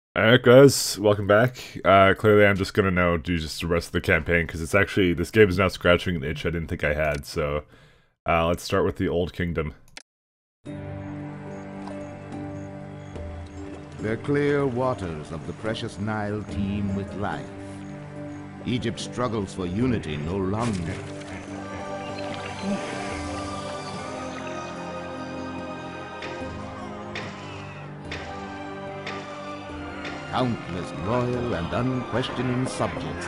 Alright guys, welcome back. Clearly I'm just gonna now do just the rest of the campaign because it's actually, this game is now scratching an itch I didn't think I had, so let's start with the Old Kingdom. The clear waters of the precious Nile teem with life. Egypt struggles for unity no longer. Countless loyal and unquestioning subjects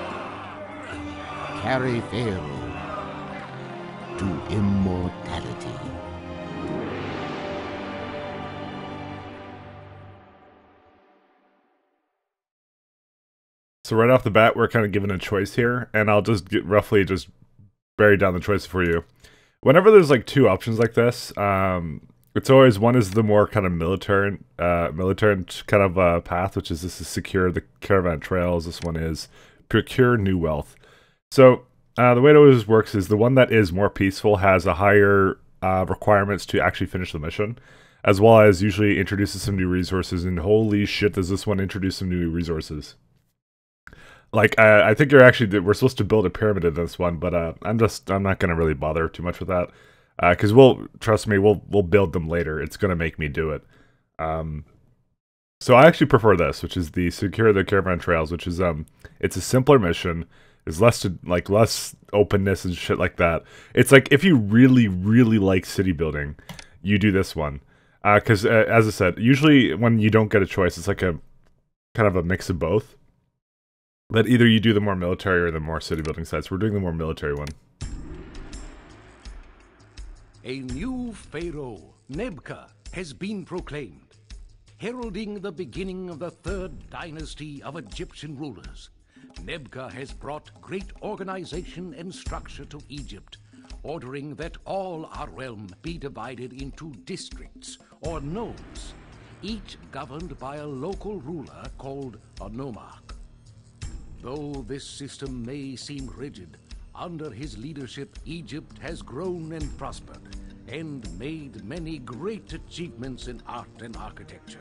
carry Pharaoh to immortality. So right off the bat we're kind of given a choice here, and I'll just roughly just bury down the choice for you. Whenever there's like two options like this, it's always, one is the more kind of militant kind of path, which is this is secure the caravan trails. This one is procure new wealth. So the way it always works is the one that is more peaceful has a higher requirements to actually finish the mission, as well as usually introduces some new resources. And holy shit, does this one introduce some new resources! Like I think we're supposed to build a pyramid in this one, but I'm not gonna really bother too much with that. Because trust me, we'll build them later. It's gonna make me do it. So I actually prefer this, which is the secure the caravan trails, which is it's a simpler mission. There's less openness and shit like that. It's like if you really like city building, you do this one. Because as I said, usually when you don't get a choice, it's like a kind of a mix of both. But either you do the more military or the more city building sites. We're doing the more military one. A new pharaoh, Nebka, has been proclaimed, heralding the beginning of the third dynasty of Egyptian rulers. Nebka has brought great organization and structure to Egypt, ordering that all our realm be divided into districts or nomes, each governed by a local ruler called a nomarch. Though this system may seem rigid, under his leadership, Egypt has grown and prospered, and made many great achievements in art and architecture.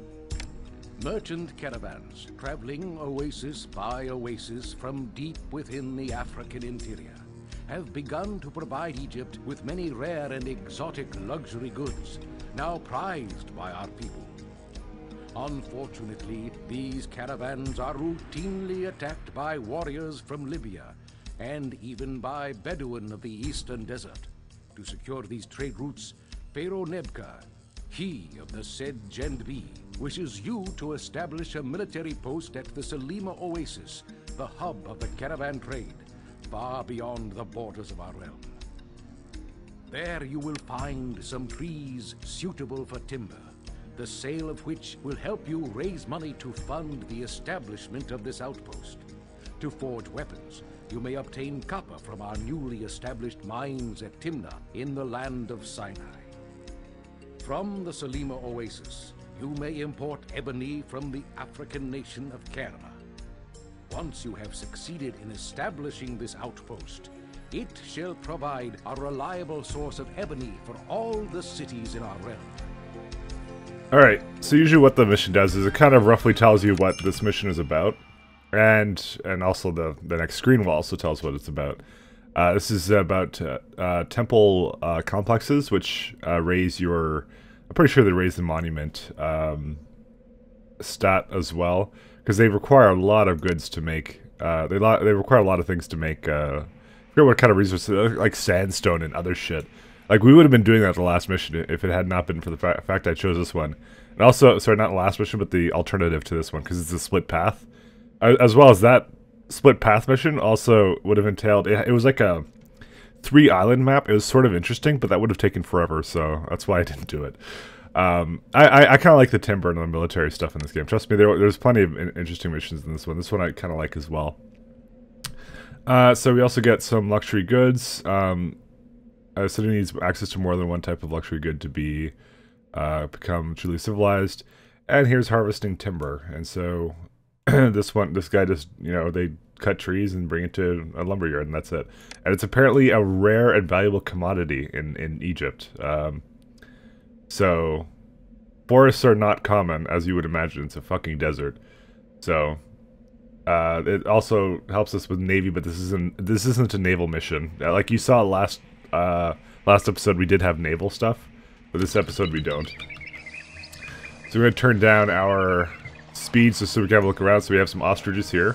Merchant caravans, traveling oasis by oasis from deep within the African interior, have begun to provide Egypt with many rare and exotic luxury goods, now prized by our people. Unfortunately, these caravans are routinely attacked by warriors from Libya, and even by Bedouin of the Eastern Desert. To secure these trade routes, Pharaoh Nebka, he of the said Gendbi, wishes you to establish a military post at the Selima Oasis, the hub of the caravan trade, far beyond the borders of our realm. There you will find some trees suitable for timber, the sale of which will help you raise money to fund the establishment of this outpost. To forge weapons, you may obtain copper from our newly established mines at Timna in the land of Sinai. From the Selima Oasis, you may import ebony from the African nation of Kerma. Once you have succeeded in establishing this outpost, it shall provide a reliable source of ebony for all the cities in our realm. Alright, so usually what the mission does is it kind of roughly tells you what this mission is about. And also the next screen will also tell us what it's about. This is about temple complexes, which raise your... I'm pretty sure they raise the monument stat as well, because they require a lot of goods to make. They require a lot of things to make. I forget what kind of resources, like sandstone and other shit. Like, we would have been doing that the last mission if it had not been for the fact I chose this one. And also, sorry, not the last mission, but the alternative to this one, because it's a split path. As well as that split path mission also would have entailed, it was like a 3-island map. It was sort of interesting, but that would have taken forever, so that's why I didn't do it. I kind of like the timber and the military stuff in this game. Trust me, there's plenty of interesting missions in this one. This one I kind of like as well. So we also get some luxury goods. A city needs access to more than one type of luxury good to become truly civilized. And here's harvesting timber. And so this guy just, they cut trees and bring it to a lumber yard, and that's it. And it's apparently a rare and valuable commodity in Egypt. So forests are not common, as you would imagine. It's a fucking desert. So, it also helps us with Navy, but this isn't a naval mission. Like you saw last episode, we did have naval stuff, but this episode we don't. So we're going to turn down our speed so we can have a look around. So we have some ostriches here.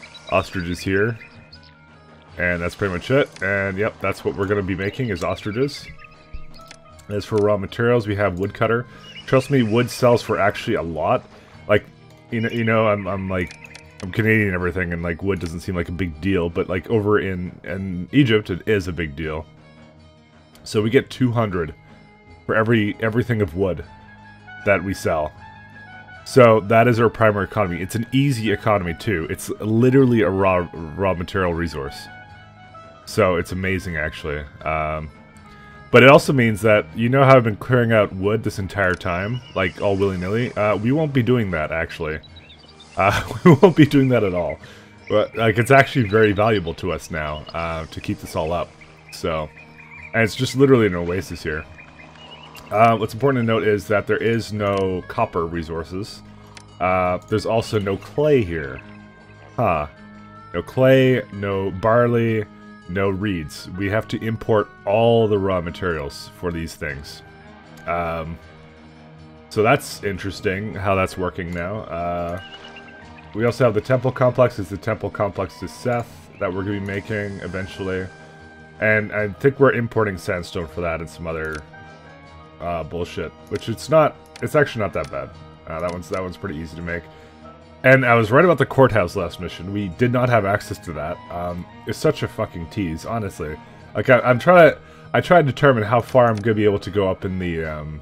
And that's pretty much it. And yep, that's what we're going to be making is ostriches. As for raw materials, we have woodcutter. Trust me, wood sells for actually a lot. Like, you know, I'm Canadian and everything, and like wood doesn't seem like a big deal, but like over in Egypt, it is a big deal. So we get 200 for everything of wood that we sell. So that is our primary economy. It's an easy economy too. It's literally a raw material resource. So it's amazing actually. But it also means that, you know how I've been clearing out wood this entire time, like all willy-nilly? We won't be doing that actually. We won't be doing that at all. But like it's actually very valuable to us now to keep this all up. So, and it's just literally an oasis here. What's important to note is that there is no copper resources. There's also no clay here. Huh. No clay, no barley, no reeds. We have to import all the raw materials for these things. So that's interesting how that's working now. We also have the temple complex. It's the temple complex to Seth that we're going to be making eventually. And I think we're importing sandstone for that and some other bullshit, which it's actually not that bad. That one's pretty easy to make. And I was right about the courthouse last mission. We did not have access to that. It's such a fucking tease, honestly. Like I try to determine how far I'm gonna be able to go up in the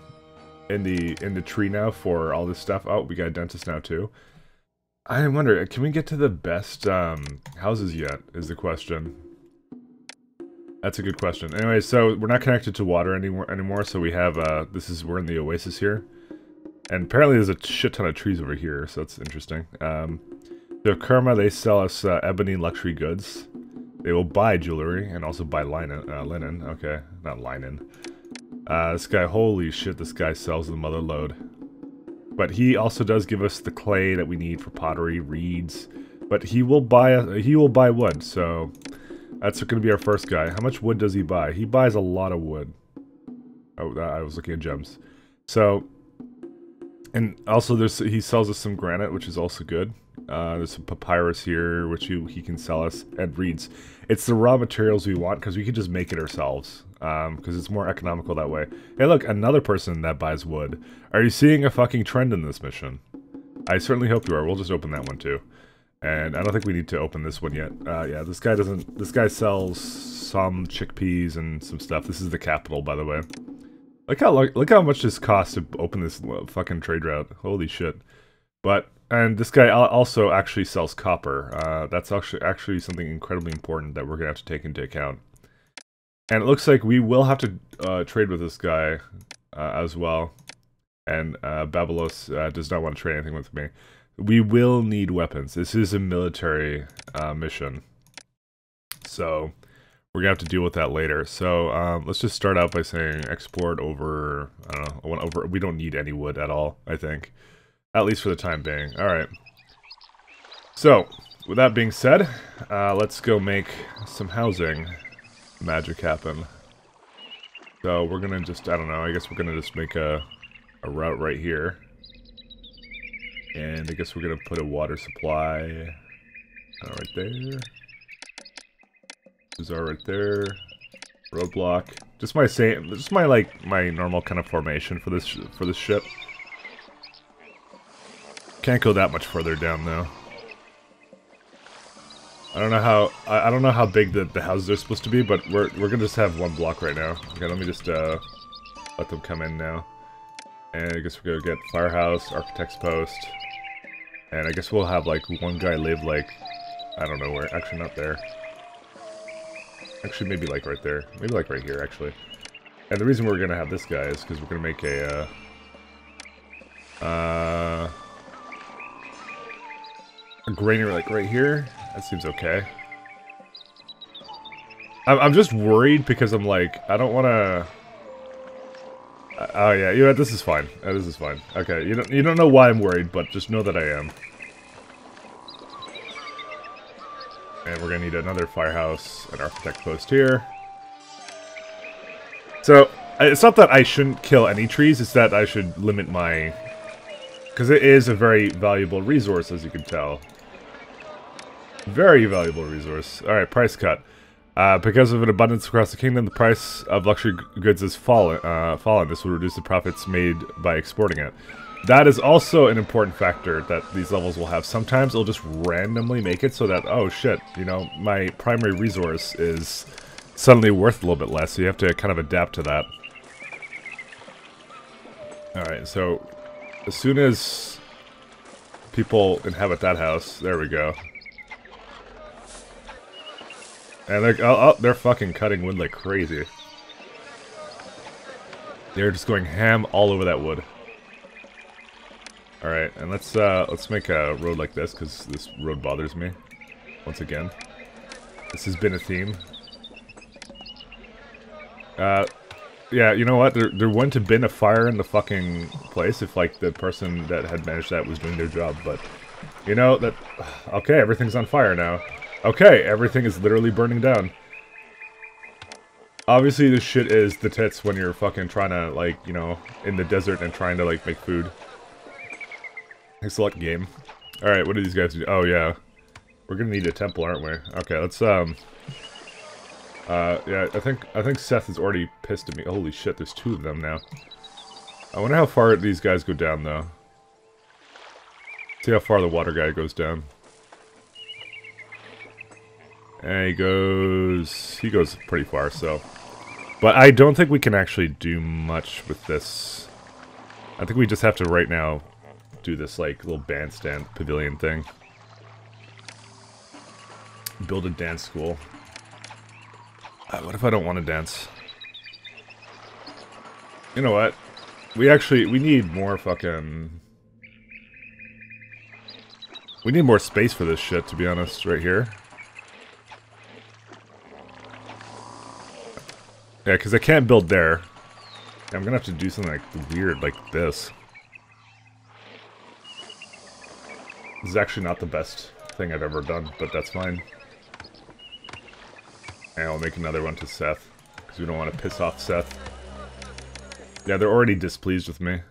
tree now for all this stuff. Oh, we got a dentist now too. I wonder, can we get to the best houses yet? Is the question. That's a good question. Anyway, so we're not connected to water anymore. So we have we're in the oasis here, and apparently there's a shit ton of trees over here. So that's interesting. So Kerma, they sell us ebony luxury goods. They will buy jewelry and also buy linen. Okay, not linen. This guy, holy shit, this guy sells the mother load. But he also does give us the clay that we need for pottery, reeds. But he will buy wood. So that's going to be our first guy. How much wood does he buy? He buys a lot of wood. Oh, I was looking at gems. So, and also he sells us some granite, which is also good. There's some papyrus here, which he can sell us, and reeds. It's the raw materials we want, because we can just make it ourselves. Because it's more economical that way. Hey look, another person that buys wood. Are you seeing a fucking trend in this mission? I certainly hope you are. We'll just open that one too. And I don't think we need to open this one yet. Yeah, this guy sells some chickpeas and some stuff. This is the capital, by the way. Look how much this costs to open this fucking trade route. Holy shit. And this guy also actually sells copper. That's actually something incredibly important that we're gonna have to take into account. And it looks like we will have to trade with this guy as well. And Babylos does not want to trade anything with me. We will need weapons. This is a military mission. So we're going to have to deal with that later. So let's just start out by saying export over, I don't know, we don't need any wood at all, I think. At least for the time being. Alright. So, with that being said, let's go make some housing magic happen. So we're gonna just, I don't know, I guess we're gonna just make a route right here. And I guess we're gonna put a water supply right there. Bazaar right there. Roadblock. Just my normal kind of formation for this ship. Can't go that much further down though. I don't know how big the houses are supposed to be, but we're gonna just have one block right now. Okay, let me just let them come in now. And I guess we're gonna get firehouse, architect's post, and I guess we'll have like one guy live like, I don't know where. Actually, not there. Actually, maybe like right there. Maybe like right here, actually. And the reason we're gonna have this guy is because we're gonna make a granary like right here. That seems okay. I'm just worried because I'm like, I don't want to... Oh yeah, you know what, this is fine. This is fine. Okay, you don't know why I'm worried, but just know that I am. And we're gonna need another firehouse and architect post here. So, it's not that I shouldn't kill any trees, it's that I should limit my... Because it is a very valuable resource, as you can tell. Very valuable resource. Alright, price cut. Because of an abundance across the kingdom, the price of luxury goods has fallen. This will reduce the profits made by exporting it. That is also an important factor that these levels will have. Sometimes it'll just randomly make it so that, oh shit, you know, my primary resource is suddenly worth a little bit less, so you have to kind of adapt to that. Alright, so as soon as people inhabit that house, there we go. And they're fucking cutting wood like crazy. They're just going ham all over that wood. Alright, and let's make a road like this, because this road bothers me. Once again. This has been a theme. Yeah, you know what? There wouldn't have been a fire in the fucking place if, like, the person that had managed that was doing their job, but... You know, that... Okay, everything's on fire now. Okay, everything is literally burning down. Obviously, this shit is the tits when you're fucking trying to, like, you know, in the desert and trying to, like, make food. Select game. Alright, what do these guys do? Oh, yeah. We're gonna need a temple, aren't we? Okay, let's, yeah, I think Seth is already pissed at me. Holy shit, there's two of them now. I wonder how far these guys go down, though. See how far the water guy goes down. And he goes pretty far, so. But I don't think we can actually do much with this. I think we just have to, right now, do this, like, little bandstand pavilion thing. Build a dance school. What if I don't want to dance? You know what? We need more fucking... We need more space for this shit, to be honest, right here. Yeah, because I can't build there. I'm gonna have to do something like weird like this. This is actually not the best thing I've ever done, but that's fine. And I'll make another one to Seth, because we don't want to piss off Seth. Yeah, they're already displeased with me.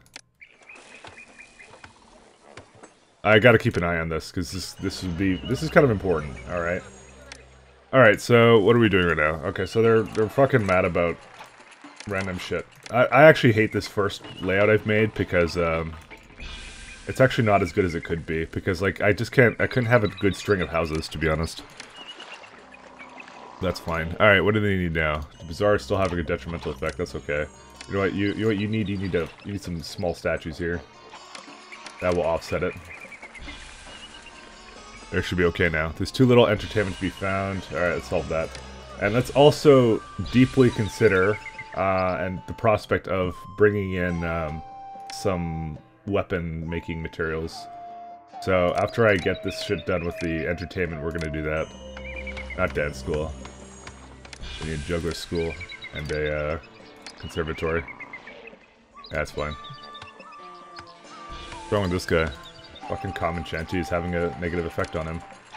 I gotta keep an eye on this, because this is kind of important, alright? Alright, so what are we doing right now? Okay, so they're fucking mad about random shit. I actually hate this first layout I've made, because, it's actually not as good as it could be, because, like, I couldn't have a good string of houses, to be honest. That's fine. Alright, what do they need now? The Bazaar is still having a detrimental effect, that's okay. You know what, you need some small statues here. That will offset it. There should be okay now. There's too little entertainment to be found. Alright, let's solve that. And let's also deeply consider, and the prospect of bringing in, some weapon-making materials. So, after I get this shit done with the entertainment, we're gonna do that. Not dance school. We need a juggler school and a, conservatory. That's fine. What's wrong with this guy? Fucking common Shanty is having a negative effect on him.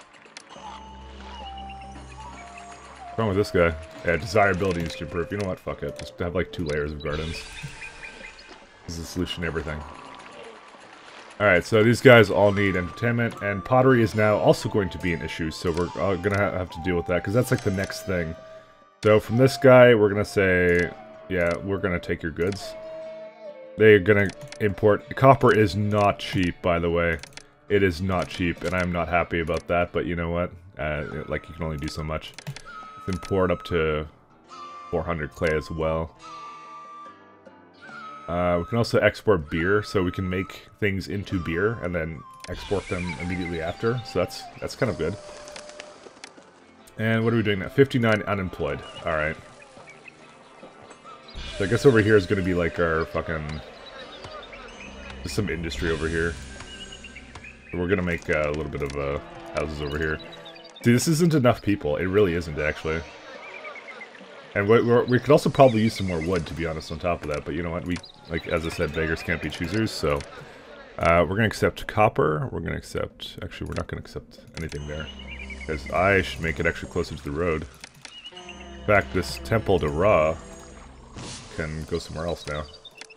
What's wrong with this guy? Yeah, desirability needs to improve. You know what? Fuck it. Just have like 2 layers of gardens. This is the solution to everything. Alright, so these guys all need entertainment, and pottery is now also going to be an issue, so we're gonna have to deal with that, because that's like the next thing. So from this guy, we're gonna say, yeah, we're gonna take your goods. They're gonna import... Copper is not cheap, by the way. It is not cheap, and I'm not happy about that, but you know what? Like, you can only do so much. Let's import up to 400 clay as well. We can also export beer, so we can make things into beer and then export them immediately after. So that's kind of good. And what are we doing now? 59 unemployed. Alright. So I guess over here is going to be like our fucking... Just some industry over here. So we're going to make a little bit of houses over here. See, this isn't enough people. It really isn't, actually. And we could also probably use some more wood, to be honest, on top of that. But you know what? like, as I said, beggars can't be choosers, so... we're gonna accept copper, we're gonna accept... Actually, we're not gonna accept anything there. Because I should make it actually closer to the road. In fact, this temple to Ra can go somewhere else now.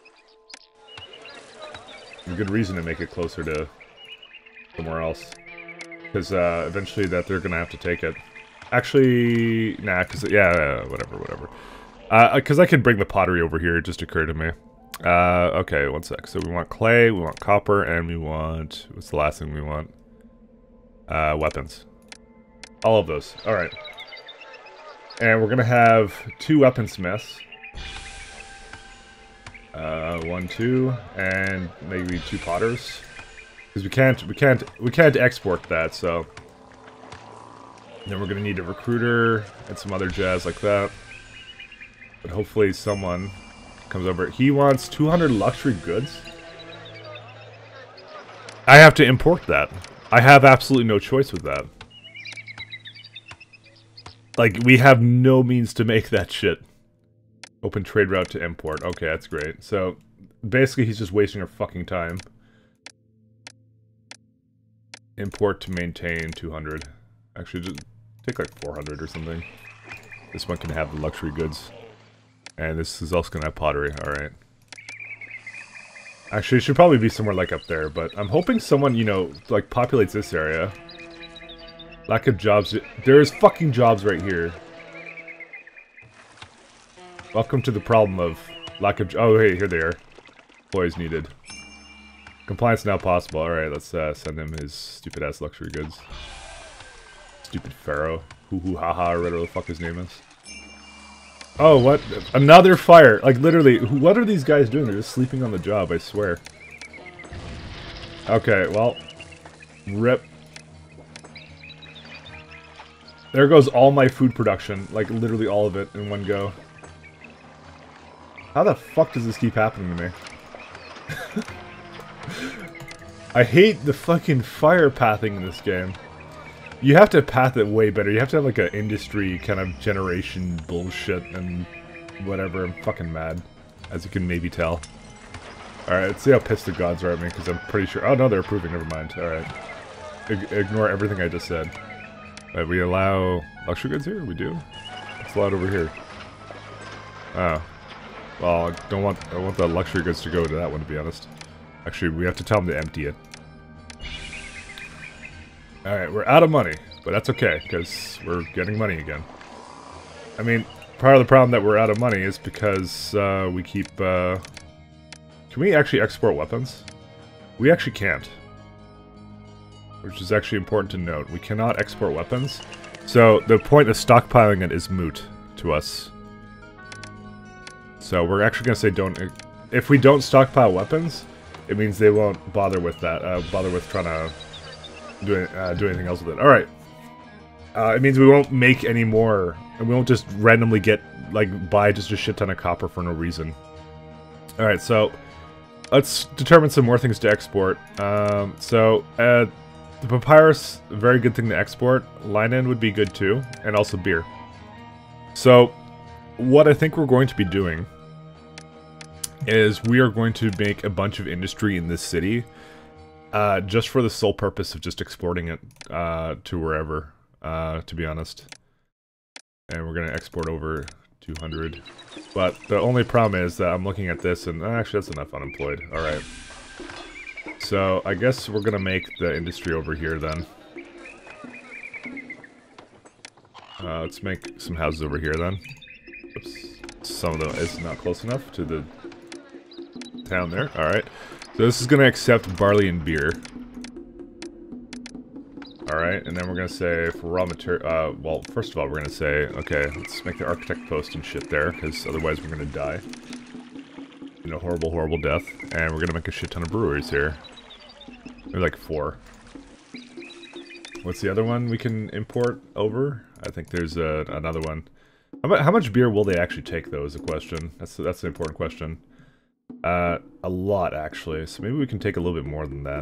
A good reason to make it closer to somewhere else. Because eventually that they're gonna have to take it. Actually, nah, because, yeah, whatever. Because I could bring the pottery over here, it just occurred to me. Okay, one sec. So we want clay, we want copper, and we want... What's the last thing we want? Weapons. All of those. Alright. And we're gonna have 2 weaponsmiths. 1, 2, and maybe 2 potters. Because we can't export that, so... Then we're gonna need a recruiter and some other jazz like that. But hopefully someone comes over. He wants 200 luxury goods. I have to import that. I have absolutely no choice with that. Like, we have no means to make that shit. Open trade route to import. Okay, that's great. So, basically he's just wasting our fucking time. Import to maintain 200. Actually, just take like 400 or something. This one can have the luxury goods. And this is also gonna have pottery, alright. Actually, it should probably be somewhere like up there, but I'm hoping someone, you know, like populates this area. Lack of jobs. There's fucking jobs right here. Welcome to the problem of lack of... Oh, hey, here they are. Employees needed. Compliance now possible. Alright, let's send him his stupid-ass luxury goods. Stupid pharaoh. Hoo-hoo-ha-ha, or whatever the fuck his name is. Oh, what? Another fire! Like, literally, what are these guys doing? They're just sleeping on the job, I swear. Okay, well... Rip. There goes all my food production. Like, literally all of it in one go. How the fuck does this keep happening to me? I hate the fucking fire pathing in this game. You have to path it way better. You have to have like an industry kind of generation bullshit and whatever. I'm fucking mad, as you can maybe tell. Alright, let's see how pissed the gods are at me, because I'm pretty sure... Oh no, they're approving, never mind. Alright. Ignore everything I just said. We allow luxury goods here? We do? What's allowed over here? Oh. Well, I want the luxury goods to go to that one, to be honest. Actually, we have to tell them to empty it. Alright, we're out of money, but that's okay, because we're getting money again. I mean, part of the problem that we're out of money is because we keep... Can we actually export weapons? We actually can't. Which is actually important to note. We cannot export weapons. So, the point of stockpiling it is moot to us. So, we're actually going to say don't... If we don't stockpile weapons, it means they won't bother with that. Bother with trying to... do anything else with it. Alright. It means we won't make any more, and we won't just randomly get, like, buy just a shit ton of copper for no reason. Alright, so, let's determine some more things to export. The papyrus, a very good thing to export. Linen would be good too, and also beer. So, what I think we're going to be doing is we are going to make a bunch of industry in this city. Just for the sole purpose of just exporting it to wherever, to be honest. And we're gonna export over 200. But the only problem is that I'm looking at this and actually that's enough unemployed. Alright. So I guess we're gonna make the industry over here then. Let's make some houses over here then. Oops. Some of them is not close enough to the town there. Alright. So this is going to accept barley and beer. Alright, and then we're going to say for raw material... well, first of all, we're going to say, okay, let's make the architect post and shit there, because otherwise we're going to die. You know, horrible, horrible death. And we're going to make a shit ton of breweries here. Maybe like 4. What's the other one we can import over? I think there's another one. How much beer will they actually take, though, is the question. That's an important question. A lot, actually. So maybe we can take a little bit more than that.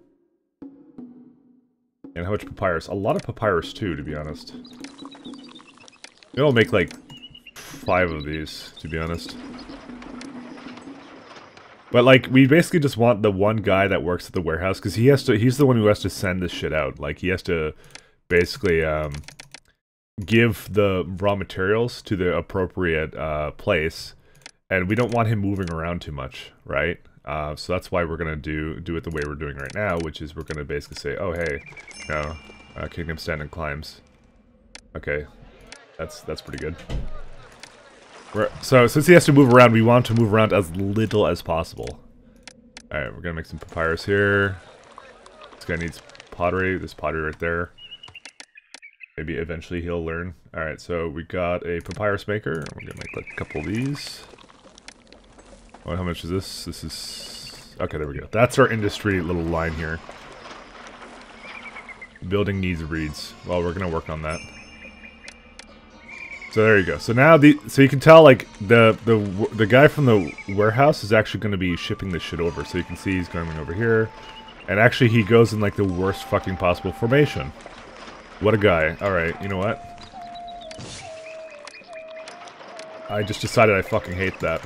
And how much papyrus? A lot of papyrus, too, to be honest. Maybe I'll make, like, 5 of these, to be honest. But like, we basically just want the one guy that works at the warehouse, because he's the one who has to send this shit out. Like, he has to basically give the raw materials to the appropriate place, and we don't want him moving around too much, right? So that's why we're gonna do it the way we're doing right now, which is we're gonna basically say, oh hey, no, Kingdom Stand and Climbs. Okay, that's pretty good. So since he has to move around, we want to move around as little as possible. Alright, we're gonna make some papyrus here. This guy needs pottery. There's pottery right there. Maybe eventually he'll learn. Alright, so we got a papyrus maker. We're gonna make like a couple of these. Oh, how much is this? This is... Okay, there we go. That's our industry little line here. Building needs reeds. Well, we're gonna work on that. So there you go. So now so you can tell like the guy from the warehouse is actually going to be shipping this shit over. So you can see he's going over here, and actually he goes in like the worst fucking possible formation. What a guy! All right, you know what? I just decided I fucking hate that.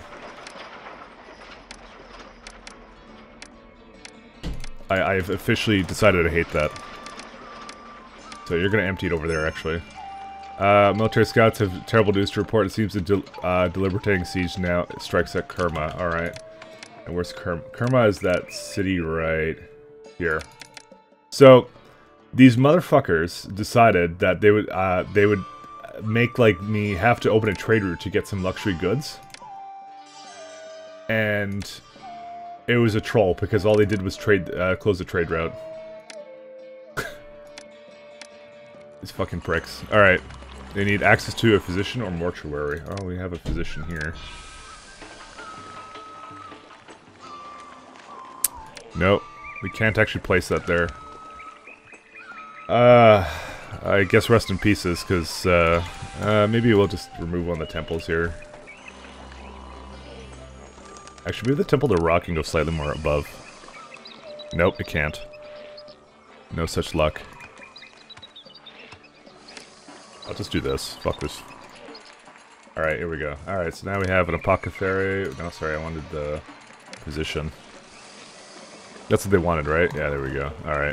I've officially decided I hate that. So you're going to empty it over there, actually. Military scouts have terrible news to report. It seems the deliberating siege now strikes at Kerma. Alright. And where's Kerma? Kerma is that city right here. So, these motherfuckers decided that they would make, like, me have to open a trade route to get some luxury goods. And it was a troll, because all they did was close the trade route. These fucking pricks. Alright. They need access to a physician or mortuary. Oh, we have a physician here. Nope. We can't actually place that there. I guess rest in pieces, because, maybe we'll just remove one of the temples here. Actually, move the temple to rock and go slightly more above. Nope, it can't. No such luck. I'll just do this. Fuck this. Alright, here we go. Alright, so now we have an apothecary. No, sorry, I wanted the position. That's what they wanted, right? Yeah, there we go. Alright.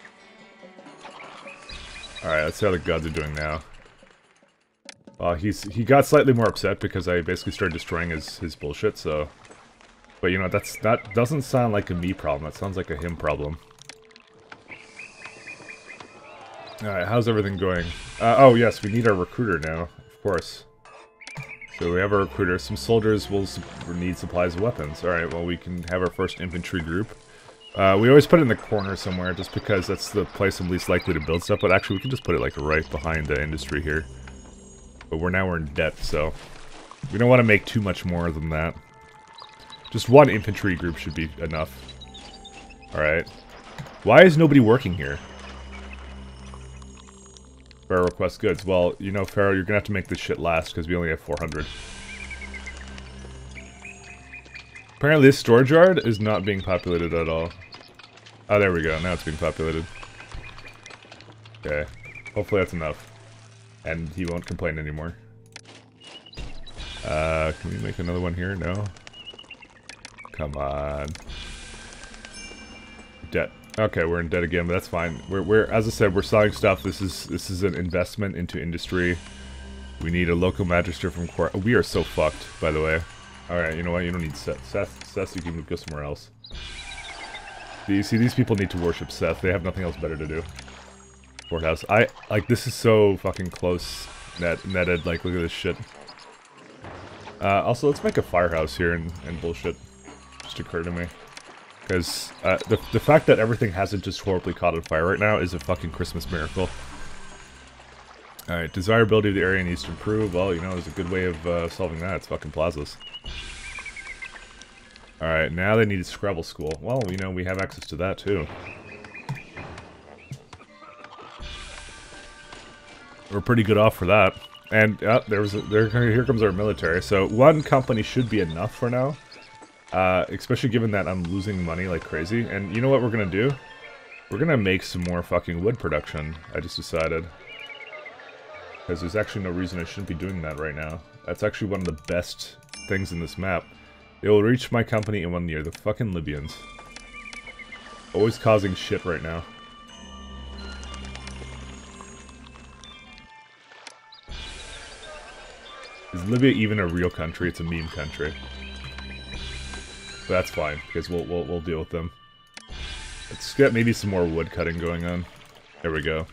Alright, let's see how the gods are doing now. Well, he got slightly more upset because I basically started destroying his bullshit, so... But you know, that doesn't sound like a me problem, that sounds like a him problem. Alright, how's everything going? Oh yes, we need our recruiter now, of course. So we have our recruiter. Some soldiers will need supplies and weapons. Alright, well we can have our first infantry group. We always put it in the corner somewhere, just because that's the place I'm least likely to build stuff, but actually we can just put it like right behind the industry here. But we're in debt, so... We don't want to make too much more than that. Just one infantry group should be enough. Alright. Why is nobody working here? Pharaoh requests goods. Well, you know, Pharaoh, you're gonna have to make this shit last, because we only have 400. Apparently this storage yard is not being populated at all. Oh, there we go. Now it's being populated. Okay. Hopefully that's enough. And he won't complain anymore. Can we make another one here? No? Come on. Debt. Okay, we're in debt again, but that's fine. We're as I said, we're selling stuff. This is an investment into industry. We need a local magistrate from court. We are so fucked, by the way. Alright, you know what? You don't need Seth. Seth, you can go somewhere else. You see, these people need to worship Seth. They have nothing else better to do. Courthouse. This is so fucking close netted. Like, look at this shit. Also, let's make a firehouse here and bullshit. Just occurred to me. Because the fact that everything hasn't just horribly caught on fire right now is a fucking Christmas miracle. Alright, desirability of the area needs to improve. Well, you know, there's a good way of solving that. It's fucking plazas. Alright, now they need a Scrabble school. Well, you know, we have access to that too. We're pretty good off for that. And here comes our military. So one company should be enough for now. Especially given that I'm losing money like crazy. And you know what we're gonna do? We're gonna make some more fucking wood production, I just decided. Because there's actually no reason I shouldn't be doing that right now. That's actually one of the best things in this map. They will reach my company in 1 year. The fucking Libyans. Always causing shit right now. Is Libya even a real country? It's a meme country. But that's fine, because we'll deal with them. Let's get maybe some more wood cutting going on. There we go.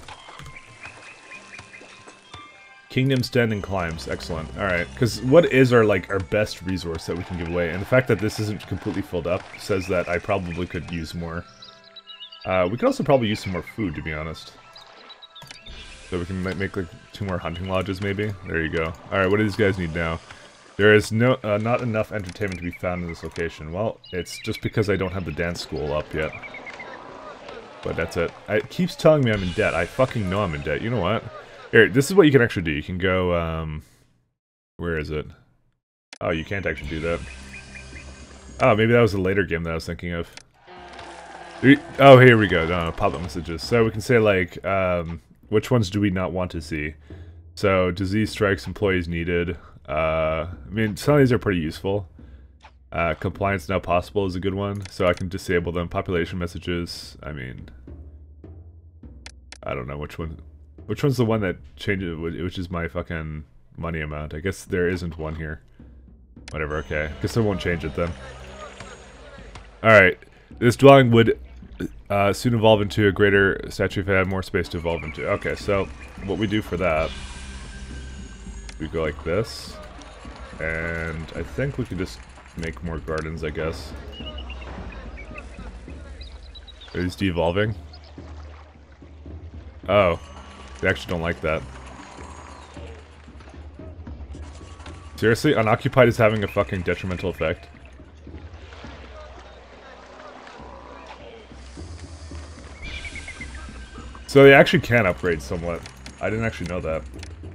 Kingdom standing climbs, excellent. Alright, because what is our best resource that we can give away? And the fact that this isn't completely filled up says that I probably could use more. We could also probably use some more food, to be honest. So we can make like 2 more hunting lodges, maybe? There you go. Alright, what do these guys need now? There is not enough entertainment to be found in this location. Well, it's just because I don't have the dance school up yet. But that's it. It keeps telling me I'm in debt. I fucking know I'm in debt. You know what? Here, this is what you can actually do. You can go, where is it? Oh, you can't actually do that. Oh, maybe that was a later game that I was thinking of. Oh, here we go. No, pop-up messages. So we can say, like, which ones do we not want to see? So, disease strikes, employees needed. I mean, some of these are pretty useful. Compliance now possible is a good one, so I can disable them. Population messages, I mean... I don't know which one... Which one's the one that changes, which is my fucking money amount? I guess there isn't one here. Whatever, okay. Guess I won't change it then. Alright. This dwelling would soon evolve into a greater statue if it had more space to evolve into. Okay, so what we do for that... We go like this. And I think we can just make more gardens, I guess. Are these de-evolving? Oh. They actually don't like that. Seriously? Unoccupied is having a fucking detrimental effect. So they actually can upgrade somewhat. I didn't actually know that.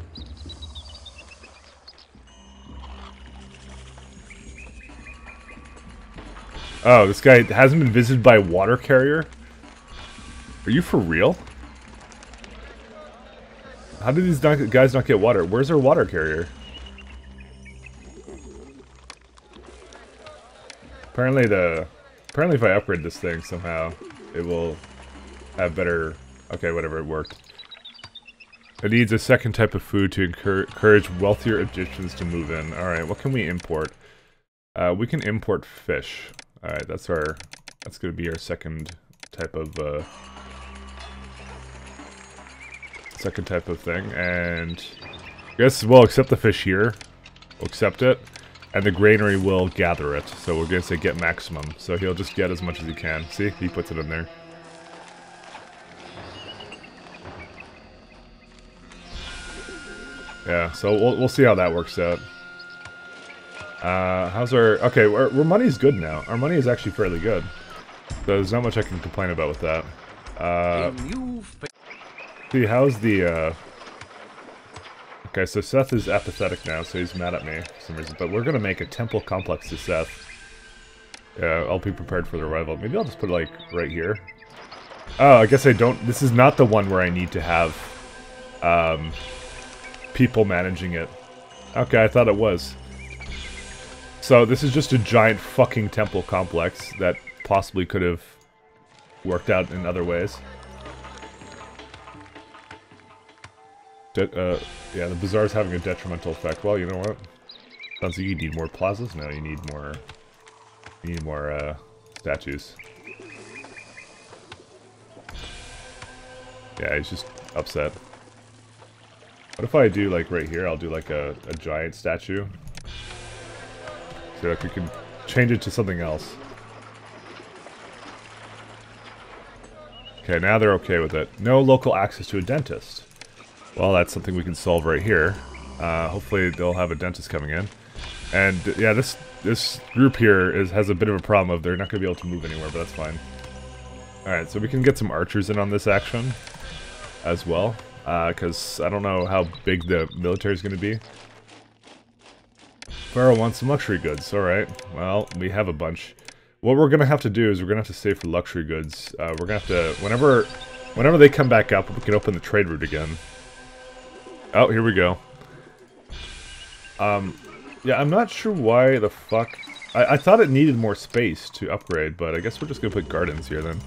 Oh, this guy hasn't been visited by a water carrier? Are you for real? How did these guys not get water? Where's their water carrier? Apparently if I upgrade this thing somehow, it will have better... Okay, whatever, it worked. It needs a second type of food to encourage wealthier Egyptians to move in. Alright, what can we import? We can import fish. Alright, that's gonna be our second type of thing, and I guess we'll accept the fish here. We'll accept it, and the granary will gather it. So we're gonna say get maximum. So he'll just get as much as he can. See, he puts it in there. Yeah, so we'll see how that works out. How's our... Okay, our money's good now. Our money is actually fairly good. So there's not much I can complain about with that. See, how's the, Okay, so Seth is apathetic now, so he's mad at me for some reason. But we're gonna make a temple complex to Seth. Yeah, I'll be prepared for the arrival. Maybe I'll just put it, like, right here. Oh, I guess I don't... This is not the one where I need to have, people managing it. Okay, I thought it was. So this is just a giant fucking temple complex that possibly could have worked out in other ways. Yeah, the bazaar's having a detrimental effect. Well, you know what? Sounds like you need more plazas. No, you need more... You need more, statues. Yeah, he's just upset. What if I do, like, right here, I'll do, like, a giant statue? So, like, we can change it to something else. Okay, now they're okay with it. No local access to a dentist. Well, that's something we can solve right here. Hopefully they'll have a dentist coming in. And, yeah, this group here has a bit of a problem of they're not going to be able to move anywhere, but that's fine. Alright, so we can get some archers in on this action as well. Because I don't know how big the military is going to be. Pharaoh wants some luxury goods. Alright, well, we have a bunch. What we're going to have to do is we're going to have to save for luxury goods. We're going to have to... Whenever they come back up, we can open the trade route again. Oh, here we go. Yeah, I'm not sure why the fuck I thought it needed more space to upgrade, but I guess we're just gonna put gardens here then.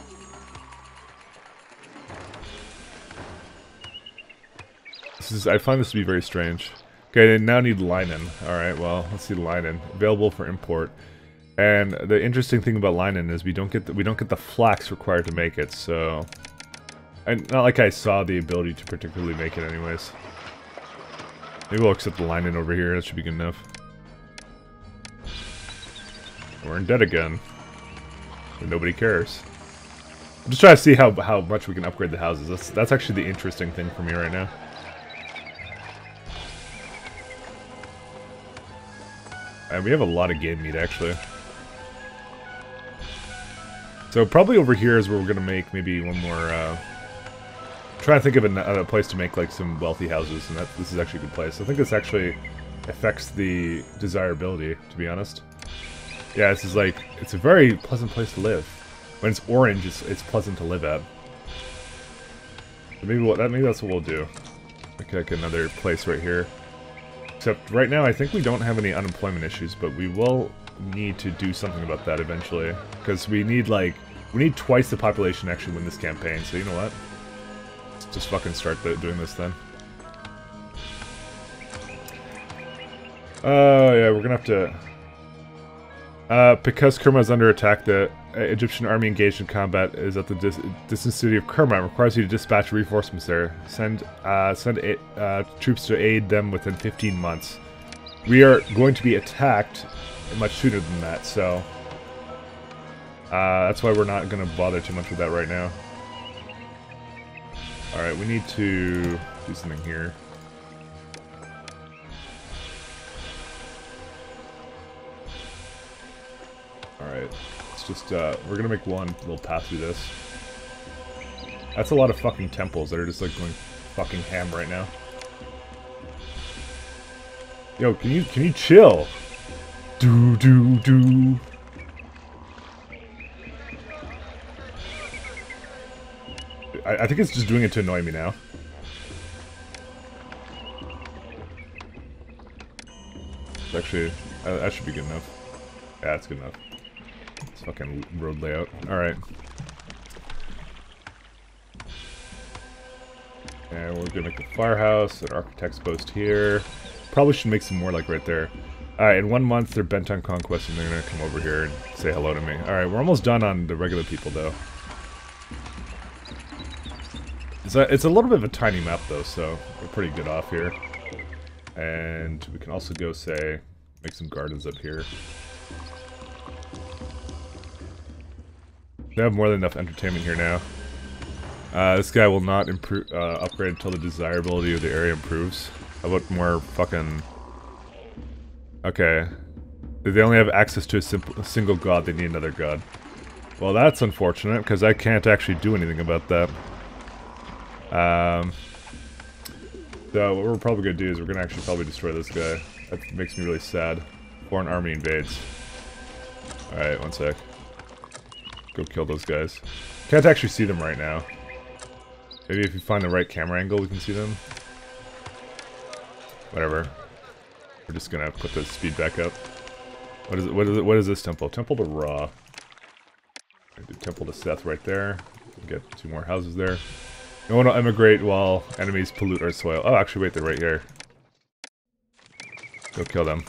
I find this to be very strange. Okay, they now need linen. Alright, well, let's see linen. Available for import. And the interesting thing about linen is we don't get the flax required to make it, so... And not like I saw the ability to particularly make it anyways. Maybe we'll accept the linen over here, that should be good enough. We're in debt again. But nobody cares. I'm just trying to see how much we can upgrade the houses. That's actually the interesting thing for me right now. And we have a lot of game meat, actually. So probably over here is where we're gonna make maybe one more. Trying to think of a place to make like some wealthy houses, and this is actually a good place. I think this actually affects the desirability, to be honest. Yeah, this is like it's a very pleasant place to live. When it's orange, it's pleasant to live at. So maybe that's what we'll do. Like another place right here. Except right now, I think we don't have any unemployment issues, but we will need to do something about that eventually, because we need twice the population to actually win this campaign. So you know what? Let's just fucking start doing this then. Oh yeah, we're gonna have to. Because Kerma is under attack, the Egyptian army engaged in combat is at the distant city of Kerma. It requires you to dispatch reinforcements there. Send troops to aid them within 15 months. We are going to be attacked much sooner than that, so that's why we're not going to bother too much with that right now. Alright, we need to do something here. Alright, let's just, we're gonna make one little path through this. That's a lot of fucking temples that are just like going fucking ham right now. Yo, can you chill? Do. I think it's just doing it to annoy me now. Actually, that should be good enough. Yeah, that's good enough. It's fucking road layout. Alright. And we're gonna make the firehouse, an architect's post here. Probably should make some more like right there. Alright, in 1 month they're bent on conquest and they're gonna come over here and say hello to me. Alright, we're almost done on the regular people though. It's a little bit of a tiny map though, so we're pretty good off here. And we can also go say, make some gardens up here. They have more than enough entertainment here now. This guy will not improve, upgrade until the desirability of the area improves. How about more fucking... Okay. If they only have access to a single god, they need another god. Well, that's unfortunate, because I can't actually do anything about that. So what we're probably going to do is we're going to actually probably destroy this guy. That makes me really sad. Foreign army invades. Alright, one sec. Go kill those guys. Can't actually see them right now. Maybe if you find the right camera angle, we can see them. Whatever. We're just gonna put the speed back up. What is it? What is this temple? Temple to Ra. Do temple to Seth right there. Get 2 more houses there. No one will emigrate while enemies pollute our soil. Oh, actually, wait, they're right here. Go kill them.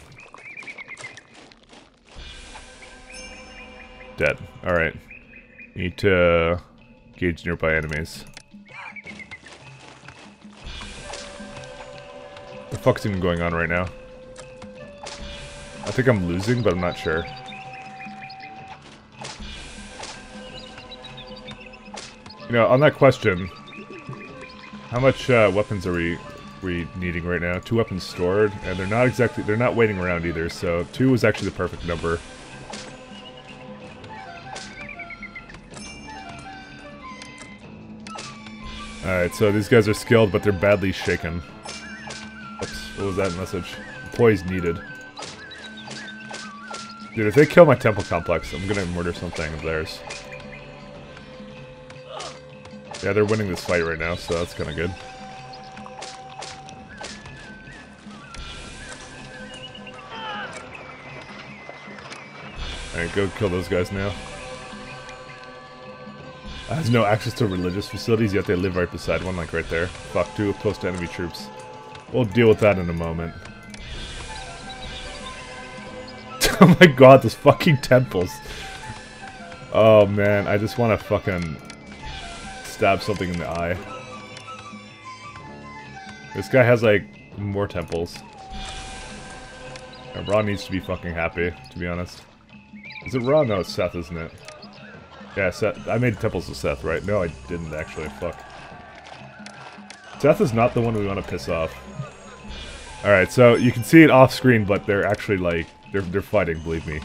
Dead. Alright. Need to gauge nearby enemies. What the fuck's even going on right now? I think I'm losing, but I'm not sure. You know, on that question, how much weapons are we needing right now? 2 weapons stored, and they're not waiting around either, so 2 is actually the perfect number. Alright, so these guys are skilled, but they're badly shaken. Oops, what was that message? Employees needed. Dude, if they kill my temple complex, I'm gonna murder something of theirs. Yeah, they're winning this fight right now, so that's kinda good. Alright, go kill those guys now. Has no access to religious facilities, yet they live right beside one, like right there. Fuck, too close to enemy troops. We'll deal with that in a moment. Oh my god, those fucking temples. Oh man, I just want to fucking stab something in the eye. This guy has like more temples. And Ra needs to be fucking happy, to be honest. Is it Ra? No, it's Seth, isn't it? Yeah, Seth. I made temples to Seth, right? No, I didn't actually. Fuck. Seth is not the one we want to piss off. Alright, so you can see it off screen, but they're actually like, they're fighting, believe me.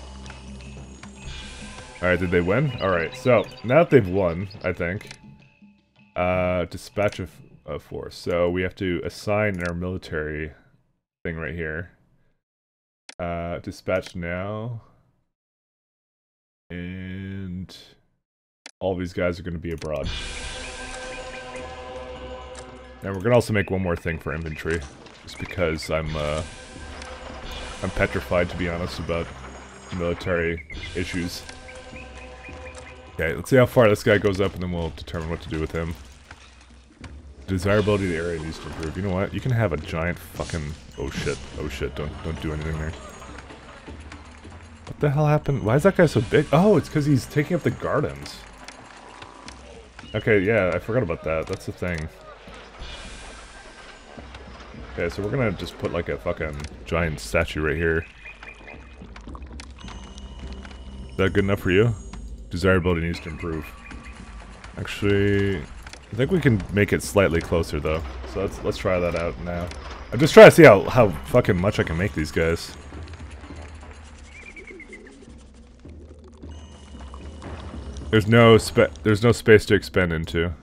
Alright, did they win? Alright, so now that they've won, I think, dispatch a force. So we have to assign our military thing right here. Dispatch now. And all these guys are going to be abroad. And we're going to also make one more thing for infantry. Just because I'm petrified, to be honest, about military issues. Okay, let's see how far this guy goes up, and then we'll determine what to do with him. Desirability of the area needs to improve. You know what? You can have a giant fucking... Oh shit, don't do anything there. What the hell happened? Why is that guy so big? Oh, it's because he's taking up the gardens. Okay, yeah, I forgot about that. That's the thing. Okay, so we're gonna just put like a fucking giant statue right here. Is that good enough for you? Desirability needs to improve. Actually, I think we can make it slightly closer though. So let's try that out now. I'm just trying to see how fucking much I can make these guys. There's no space to expand into.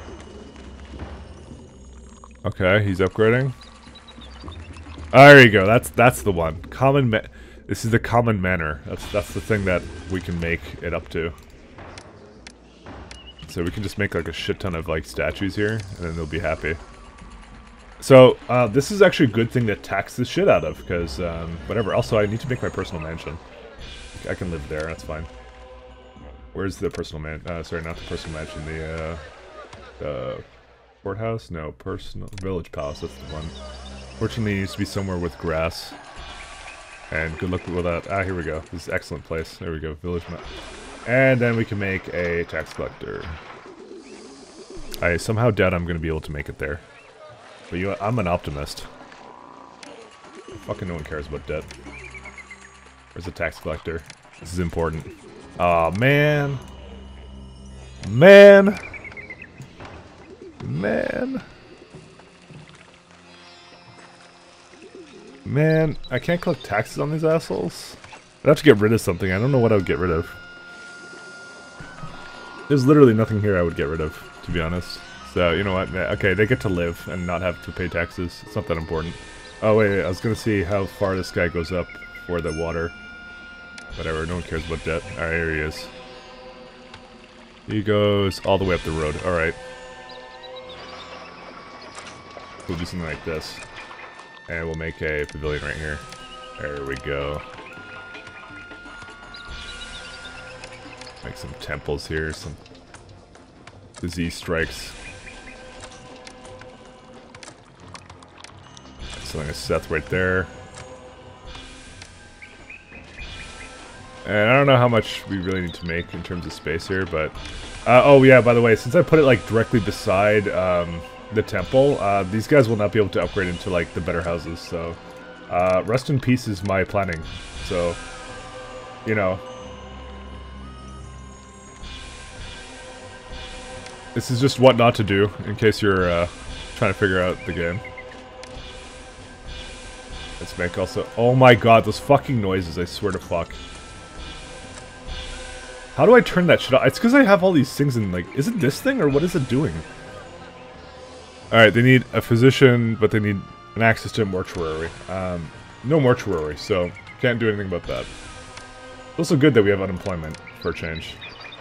Okay, he's upgrading. There you go. That's the one. This is the common manor. That's the thing that we can make it up to. So we can just make like a shit ton of like statues here, and then they'll be happy. So this is actually a good thing to tax the shit out of, because whatever. Also, I need to make my personal mansion. I can live there. That's fine. Where's the personal man? Sorry, not the personal mansion. The courthouse? No, personal village palace. That's the one. Fortunately, it needs to be somewhere with grass. And good luck with that. Ah, here we go. This is an excellent place. There we go. Village map. And then we can make a tax collector. I somehow doubt I'm going to be able to make it there. But you know, I'm an optimist. Fucking no one cares about debt. Where's the tax collector? This is important. Aw, man. Man. Man, I can't collect taxes on these assholes. I'd have to get rid of something. I don't know what I would get rid of. There's literally nothing here I would get rid of, to be honest. So, you know what? Okay, they get to live and not have to pay taxes. It's not that important. Oh, wait, I was gonna see how far this guy goes up for the water. Whatever, no one cares about debt. Alright, here he is. He goes all the way up the road. Alright. We'll do something like this. And we'll make a pavilion right here. There we go. Make some temples here, some disease strikes. Something like Seth right there. And I don't know how much we really need to make in terms of space here, but... oh yeah, by the way, since I put it like directly beside the temple, these guys will not be able to upgrade into like the better houses, so... rest in peace is my planning, so... You know... This is just what not to do, in case you're trying to figure out the game. Let's make also... Oh my god, those fucking noises, I swear to fuck. How do I turn that shit off? It's because I have all these things in, like... Is it this thing, or what is it doing? Alright, they need a physician, but they need an access to a mortuary. No mortuary, so can't do anything about that. It's also good that we have unemployment, for a change.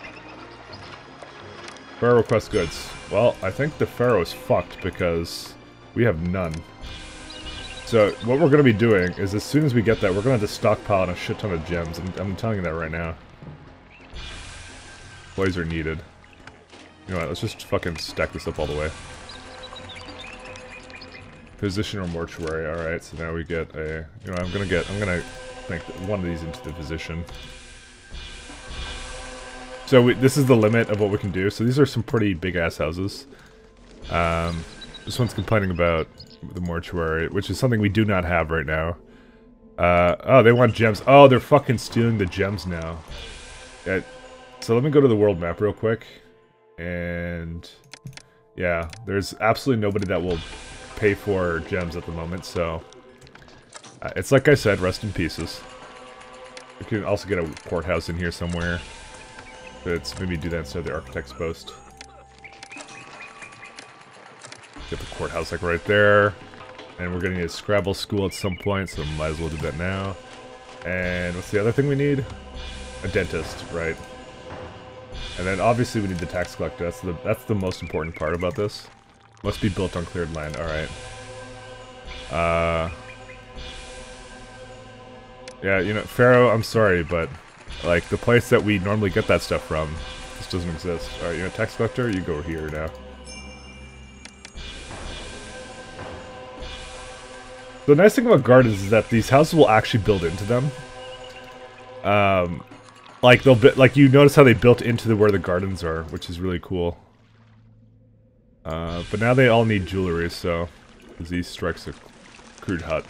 Pharaoh requests goods. Well, I think the Pharaoh is fucked, because we have none. So what we're gonna be doing is, as soon as we get that, we're gonna have to stockpile on a shit ton of gems. I'm telling you that right now. Employees are needed. You know what? Let's just fucking stack this up all the way. Physician or mortuary. All right. So now we get a. You know, I'm gonna make one of these into the physician. So this is the limit of what we can do. So these are some pretty big ass houses. This one's complaining about the mortuary, which is something we do not have right now. Oh, they want gems. Oh, they're fucking stealing the gems now. So let me go to the world map real quick. And yeah, there's absolutely nobody that will pay for gems at the moment, so it's like I said, rest in pieces. We can also get a courthouse in here somewhere. Let's maybe do that instead of the architect's post. Get the courthouse like right there. And we're gonna need a Scrabble school at some point, so might as well do that now. And what's the other thing we need? A dentist, right? And then obviously we need the tax collector. That's the most important part about this. Must be built on cleared land. Alright. Yeah, you know, Pharaoh, I'm sorry, but like the place that we normally get that stuff from just doesn't exist. Alright, you know, tax collector, you go here now. The nice thing about gardens is that these houses will actually build into them. Like like you notice how they built into where the gardens are, which is really cool. But now they all need jewelry, so Z strikes a crude hut.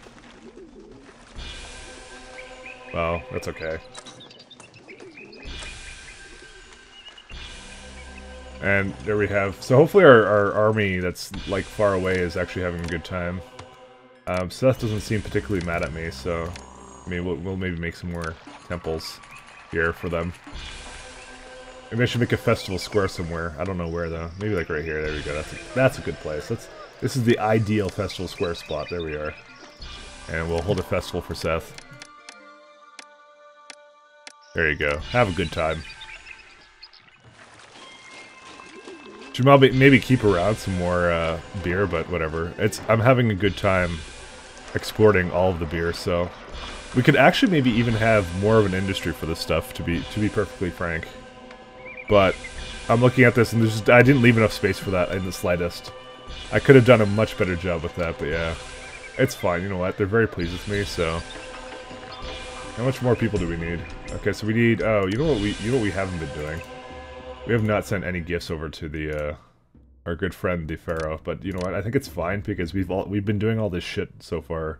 Well, that's okay. And there we have. So hopefully our army that's like far away is actually having a good time. Seth doesn't seem particularly mad at me, so I mean we'll maybe make some more temples here for them. Maybe I should make a festival square somewhere. I don't know where though. Maybe like right here. There we go. That's a good place. This is the ideal festival square spot. There we are. And we'll hold a festival for Seth. There you go. Have a good time. Should maybe keep around some more beer, but whatever. I'm having a good time exporting all of the beer, so we could actually maybe even have more of an industry for this stuff, to be perfectly frank. But I'm looking at this and I didn't leave enough space for that in the slightest. I could have done a much better job with that, but yeah. It's fine, you know what? They're very pleased with me, so how much more people do we need? Okay, so we need you know what we haven't been doing? We have not sent any gifts over to the our good friend the Pharaoh, but you know what? I think it's fine because we've been doing all this shit so far.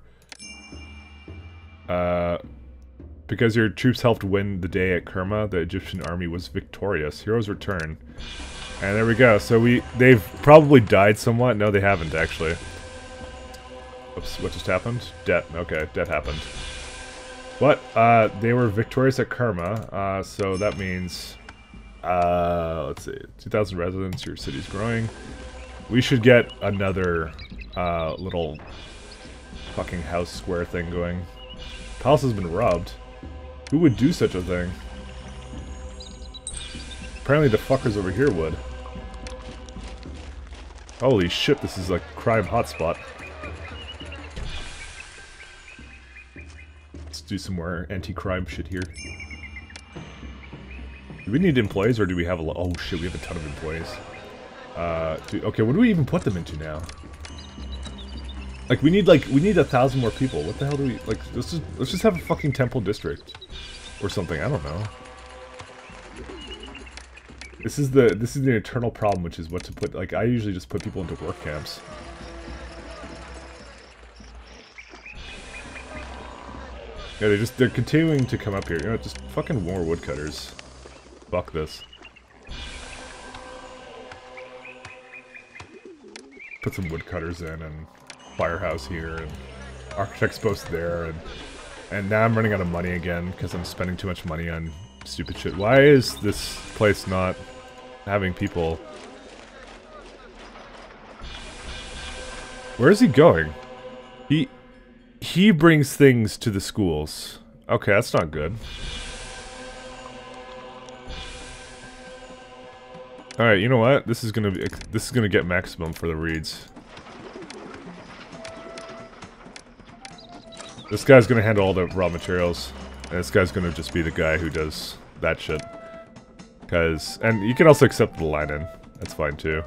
Because your troops helped win the day at Kerma, the Egyptian army was victorious. Heroes return. And there we go. So they've probably died somewhat. No, they haven't actually. Oops, what just happened? Debt. Okay, debt happened. But they were victorious at Kerma, so that means let's see, 2,000 residents, your city's growing. We should get another little fucking house square thing going. Palace has been robbed. Who would do such a thing? Apparently the fuckers over here would. Holy shit, this is a crime hotspot. Let's do some more anti-crime shit here. Do we need employees, or do we have a lot? Oh shit, we have a ton of employees. Okay, what do we even put them into now? Like we need 1,000 more people. What the hell do we like? Let's just have a fucking temple district, or something. I don't know. This is the eternal problem, which is what to put. Like I usually just put people into work camps. Yeah, they're continuing to come up here. You know, just fucking more woodcutters. Fuck this. Put some woodcutters in and firehouse here and architect's post there and now I'm running out of money again because I'm spending too much money on stupid shit. Why is this place not having people? Where is he going? He brings things to the schools. Okay, that's not good. Alright, you know what? This is gonna get maximum for the reeds. This guy's gonna handle all the raw materials, and this guy's gonna just be the guy who does that shit. And you can also accept the line in. That's fine too.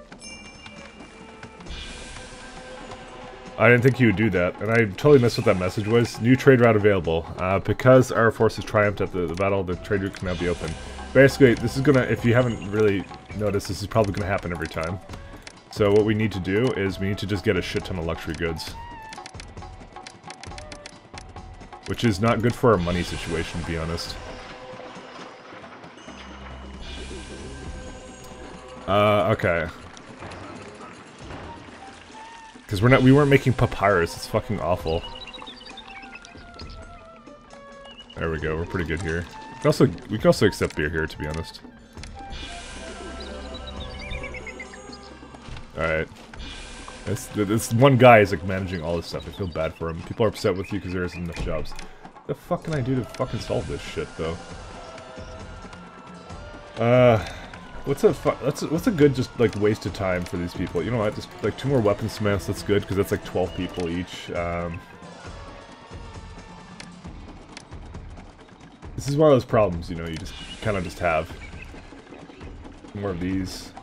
I didn't think he would do that, and I totally missed what that message was. New trade route available. Because our forces triumphed at the battle, the trade route can now be open. Basically, this is gonna, if you haven't really noticed, this is probably gonna happen every time. So what we need to do is we need to just get a shit ton of luxury goods. Which is not good for our money situation, to be honest. Okay. Because we weren't making papyrus. It's fucking awful. There we go. We're pretty good here. We can also accept beer here, to be honest. All right. This one guy is like managing all this stuff. I feel bad for him. People are upset with you because there isn't enough jobs. What the fuck can I do to fucking solve this shit, though? What's a good just like waste of time for these people? You know what? Just like 2 more weaponsmiths. That's good because that's like 12 people each. This is one of those problems, you know. You just kind of just have more of these.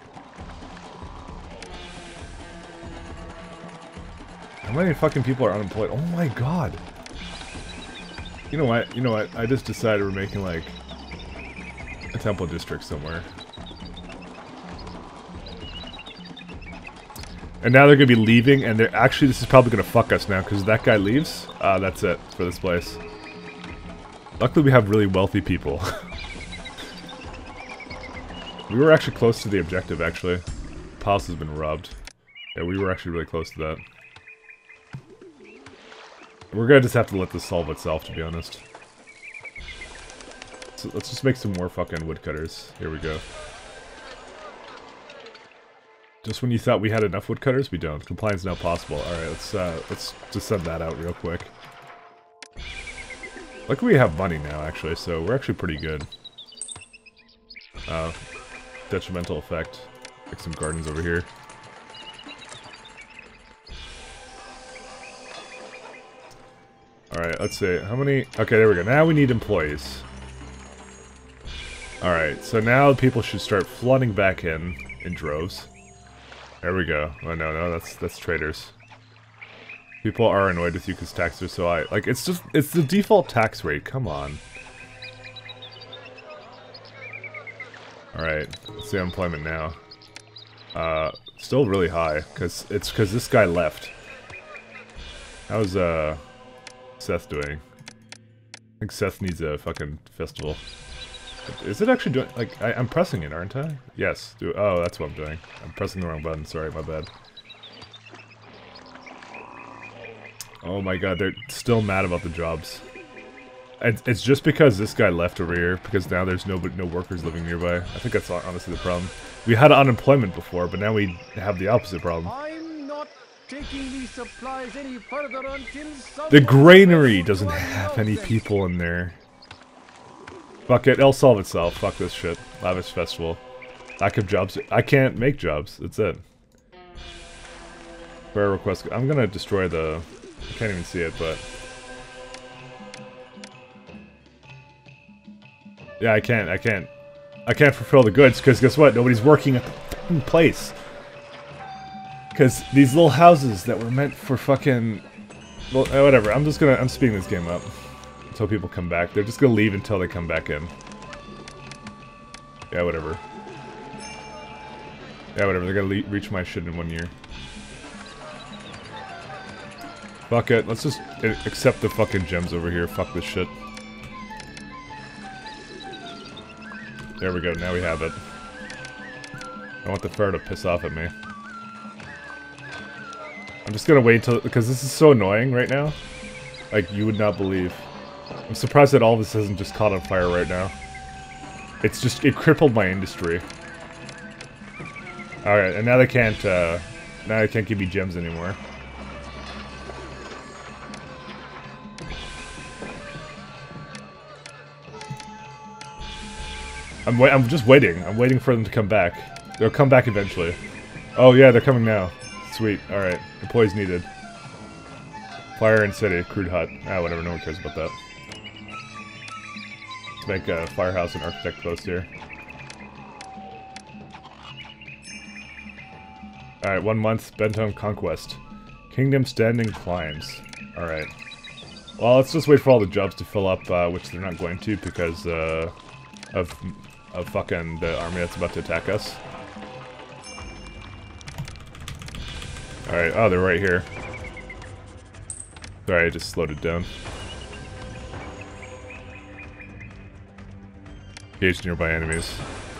How many fucking people are unemployed? Oh my god. You know what? You know what? I just decided we're making like a temple district somewhere. And now they're gonna be leaving, and they're actually, this is probably gonna fuck us now, because that guy leaves. That's it for this place. Luckily we have really wealthy people. We were actually close to the objective, actually. Palace has been robbed. Yeah, we were actually really close to that. We're gonna just have to let this solve itself, to be honest. So let's just make some more fucking woodcutters. Here we go. Just when you thought we had enough woodcutters, we don't. Compliance now possible. Alright, let's just send that out real quick. Luckily we have money now, actually, so we're actually pretty good. Detrimental effect. Make some gardens over here. Alright, let's see. How many... Okay, there we go. Now we need employees. Alright, so now people should start flooding back in droves. There we go. Oh, no, that's traders. People are annoyed with you because taxes are so high. Like, it's the default tax rate. Come on. Alright, let's see unemployment now. Still really high, because this guy left. How's, Seth doing? I think Seth needs a fucking festival. Is it actually doing, like, I'm pressing it, aren't I? Yes. Oh, that's what I'm doing. I'm pressing the wrong button. Sorry, my bad. Oh my god, they're still mad about the jobs. It's just because this guy left over here, because now there's no workers living nearby. I think that's honestly the problem. We had unemployment before, but now we have the opposite problem. I'm not taking these supplies any further until the granary doesn't have any people in there. Fuck it, it'll solve itself. Fuck this shit. Lavish festival. Lack of jobs. I can't make jobs. That's it. Fair request. I'm gonna destroy the... I can't even see it, but... Yeah, I can't fulfill the goods, because guess what? Nobody's working at the fucking place. Because these little houses that were meant for fucking... Well, whatever. I'm speeding this game up. Until people come back. They're just gonna leave until they come back in. Yeah, whatever. Yeah, whatever. They're gonna reach my shit in 1 year. Fuck it. Let's just accept the fucking gems over here. Fuck this shit. There we go. Now we have it. I want the pharaoh to piss off at me. I'm just gonna wait until... Because this is so annoying right now. Like, you would not believe. I'm surprised that all of this isn't just caught on fire right now. It's just... It crippled my industry. Alright, and now they can't, now they can't give me gems anymore. I'm just waiting. I'm waiting for them to come back. They'll come back eventually. Oh yeah, they're coming now. Sweet. Alright. Employees needed. Fire and city, crude hut. Ah, whatever, no one cares about that. Let's make a firehouse and architect post here. Alright, 1 month, Benton Conquest. Kingdom standing climbs. Alright. Well, let's just wait for all the jobs to fill up, which they're not going to because of fucking the army that's about to attack us. Alright, oh, they're right here. Sorry, I just slowed it down. Engage nearby enemies.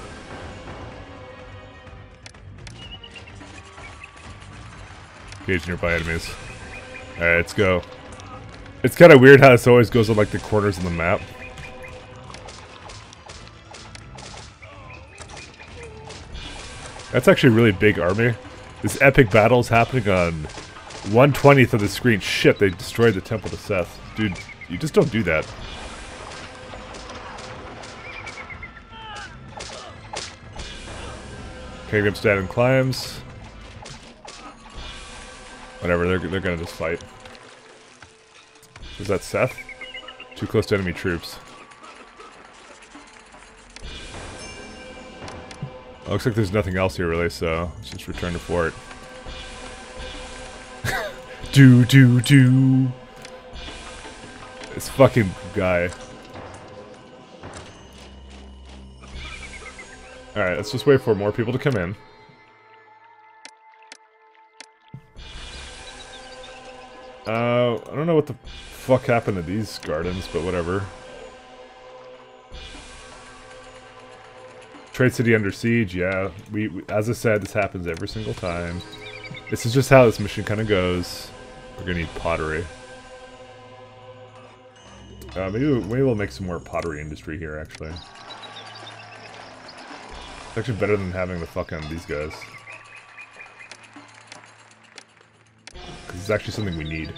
Engage nearby enemies. Alright, let's go. It's kind of weird how this always goes on like the corners of the map. That's actually a really big army. This epic battle is happening on 1/20th of the screen. Shit, they destroyed the Temple to Seth. Dude, you just don't do that. Kingdom standing climbs. Whatever, they're gonna just fight. Is that Seth? Too close to enemy troops. Looks like there's nothing else here really, so let's just return to fort. Do. This fucking guy. Alright, let's just wait for more people to come in. I don't know what the fuck happened to these gardens, but whatever. Trade City under siege, yeah. We as I said, this happens every single time. This is just how this mission kind of goes. We're gonna need pottery. Maybe we'll make some more pottery industry here, actually. It's actually better than having the fucking these guys. Because it's actually something we need.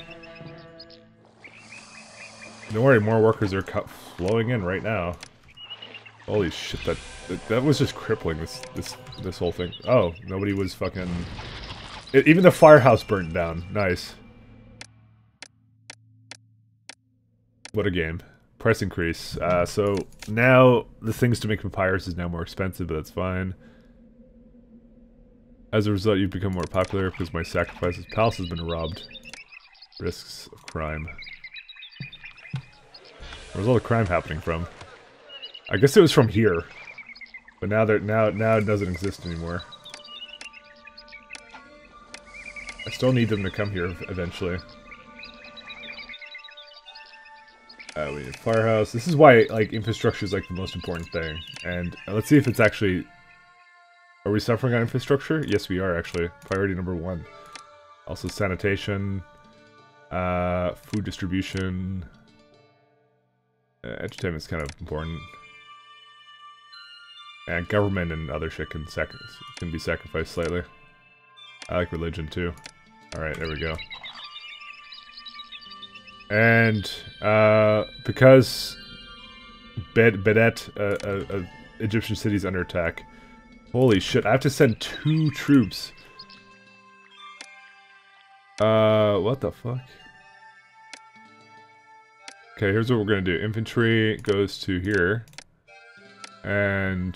Don't worry, more workers are flowing in right now. Holy shit, that was just crippling, this whole thing. Oh, nobody was fucking... even the firehouse burnt down. Nice. What a game. Price increase. So now the things to make papyrus is now more expensive, but that's fine. As a result, you've become more popular because my sacrifice's palace has been robbed. Risks of crime. Where's all the crime happening from? I guess it was from here, but now it doesn't exist anymore. I still need them to come here eventually. We need a firehouse. This is why like infrastructure is like the most important thing. And let's see if it's actually. Are we suffering on infrastructure? Yes, we are actually. Priority number 1. Also sanitation, food distribution. Entertainment's kind of important. And government and other shit can be sacrificed slightly. I like religion too. Alright, there we go. And because Bedet, Egyptian city is under attack. Holy shit, I have to send 2 troops. What the fuck? Okay, here's what we're gonna do. Infantry goes to here. And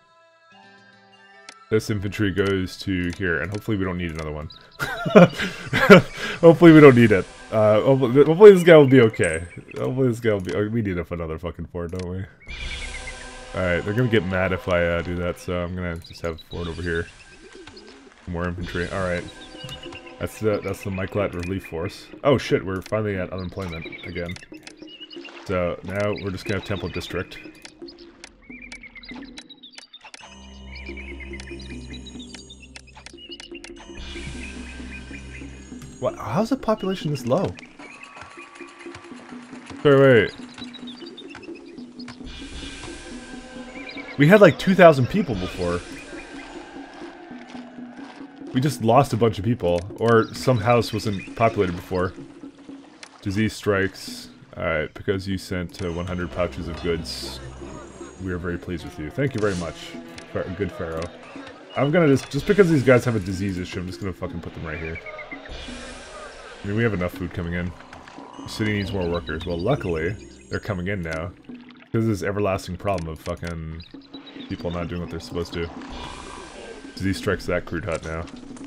this infantry goes to here. And hopefully we don't need another one. Hopefully we don't need it. Hopefully this guy will be okay. Hopefully this guy will be... we need another fucking fort, don't we? Alright, they're gonna get mad if I do that, so I'm gonna just have a fort over here. More infantry. Alright. That's the Michaelet Relief Force. Oh shit, we're finally at unemployment again. So now we're just gonna have Temple District. What? How's the population this low? Wait. We had like 2,000 people before. We just lost a bunch of people. Or some house wasn't populated before. Disease strikes. Alright, because you sent 100 pouches of goods, we are very pleased with you. Thank you very much, good Pharaoh. I'm gonna just because these guys have a disease issue, I'm just gonna fucking put them right here. I mean, we have enough food coming in. The city needs more workers. Well, luckily, they're coming in now. There's this everlasting problem of fucking people not doing what they're supposed to. Disease strikes that crude hut now.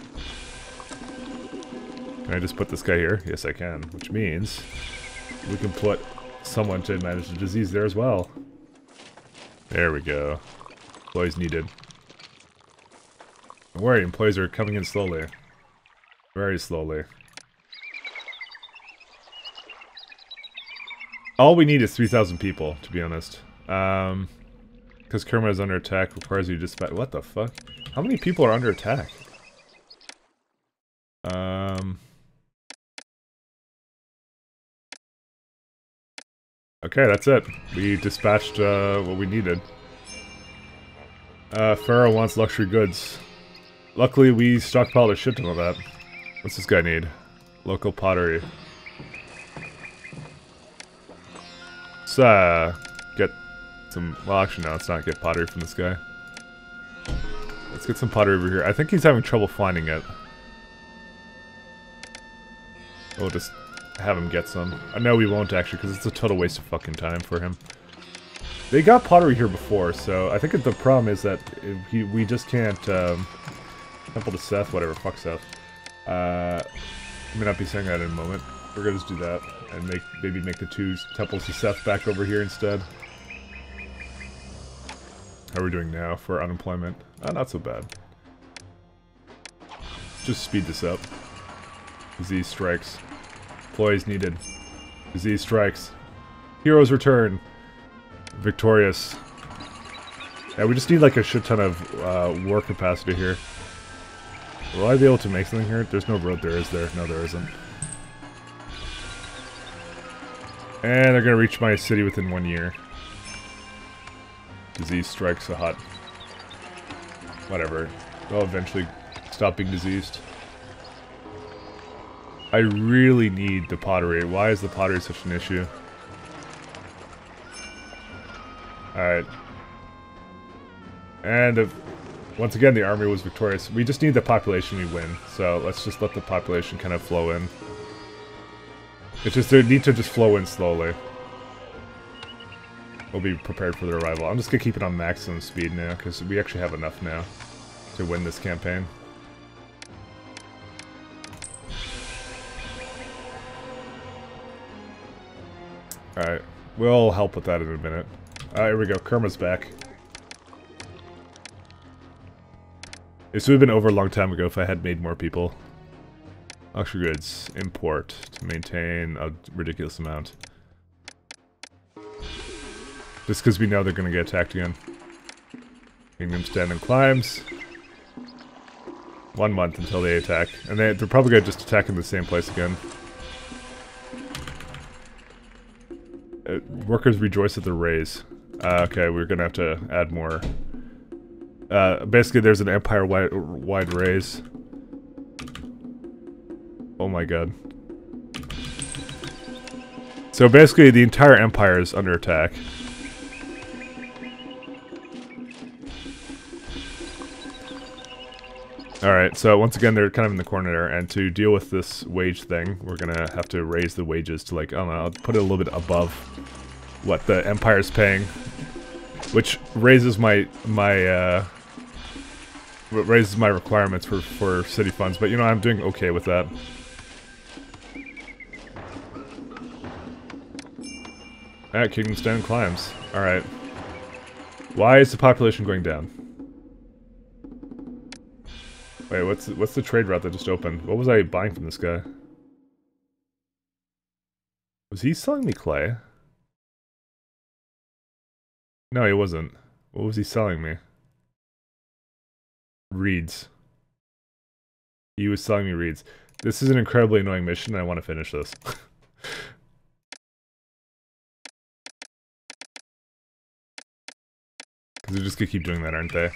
Can I just put this guy here? Yes, I can. Which means we can put someone to manage the disease there as well. There we go. Employees needed. Don't worry, employees are coming in slowly. Very slowly. All we need is 3,000 people, to be honest. Because Kerma is under attack, requires you to dispatch. What the fuck? How many people are under attack? Okay, that's it. We dispatched what we needed. Pharaoh wants luxury goods. Luckily, we stockpiled a shit ton of that. What's this guy need? Local pottery. Let's get some... Well, actually, no, let's not get pottery from this guy. Let's get some pottery over here. I think he's having trouble finding it. We'll just have him get some. No, we won't, actually, because it's a total waste of fucking time for him. They got pottery here before, so I think the problem is that we just can't... Temple to Seth, whatever, fuck Seth. I may not be saying that in a moment. We're gonna just do that, and maybe make the 2 temples to Seth back over here instead. How are we doing now for unemployment? Not so bad. Just speed this up. Disease strikes. Employees needed. Disease strikes. Heroes return. Victorious. Yeah, we just need like a shit ton of work capacity here. Will I be able to make something here? There's no road there, is there? No, there isn't. And they're gonna reach my city within 1 year. Disease strikes a hut. Whatever. They'll eventually stop being diseased. I really need the pottery. Why is the pottery such an issue? Alright. And once again, the army was victorious. We just need the population we win. So let's just let the population kind of flow in. It's just, they need to just flow in slowly. We'll be prepared for their arrival. I'm just gonna keep it on maximum speed now, because we actually have enough now to win this campaign. Alright, we'll help with that in a minute. Here we go, Kerma's back. This would have been over a long time ago if I had made more people. Luxury goods, import, to maintain a ridiculous amount. Just because we know they're going to get attacked again. Kingdom stand and climbs. 1 month until they attack. And they're probably going to just attack in the same place again. Workers rejoice at the raise. Okay, we're going to have to add more. Basically, there's an empire-wide raise. Oh my god. So basically, the entire empire is under attack. Alright, so once again, they're kind of in the corner there, and to deal with this wage thing, we're gonna have to raise the wages to, like, I don't know, I'll put it a little bit above what the empire's paying, which raises my requirements for city funds, but you know, I'm doing okay with that. Alright, Kingdom Stand climbs. Alright. Why is the population going down? Wait, what's the trade route that just opened? What was I buying from this guy? Was he selling me clay? No, he wasn't. What was he selling me? Reeds. He was selling me reeds. This is an incredibly annoying mission, and I want to finish this. Because they're just gonna keep doing that, aren't they?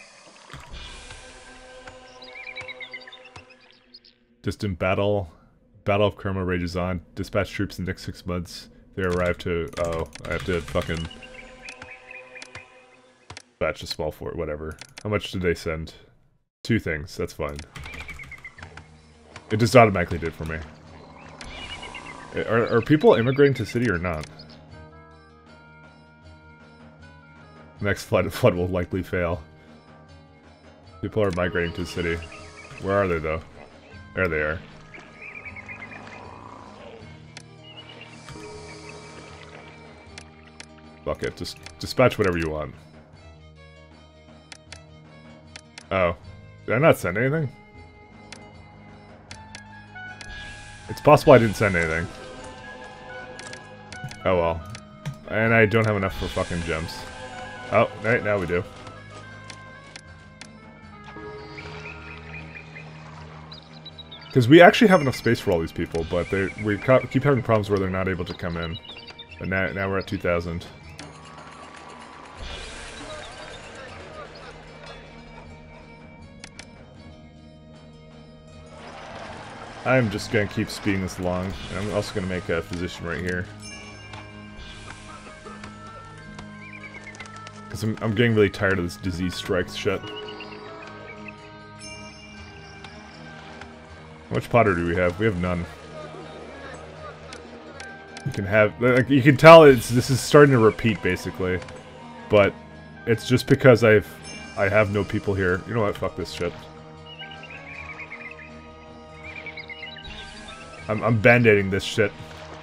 Distant battle. Battle of Kerma rages on. Dispatch troops in the next 6 months. They arrive to... Oh, I have to fucking... Batch a small fort, whatever. How much did they send? 2 things, that's fine. It just automatically did for me. Are people immigrating to the city or not? Next flood will likely fail. People are migrating to the city. Where are they though? There they are. Fuck it, just dispatch whatever you want. Oh. Did I not send anything? It's possible I didn't send anything. Oh well. And I don't have enough for fucking gems. Oh, right, now we do. Because we actually have enough space for all these people, but we keep having problems where they're not able to come in. But now we're at 2,000. I'm just going to keep speeding this along, and I'm also going to make a physician right here. Because I'm getting really tired of this disease strikes shit. How much potter do we have? We have none. You can have, like, you can tell this is starting to repeat basically, but it's just because I have no people here. You know what? Fuck this shit. I'm band-aiding this shit.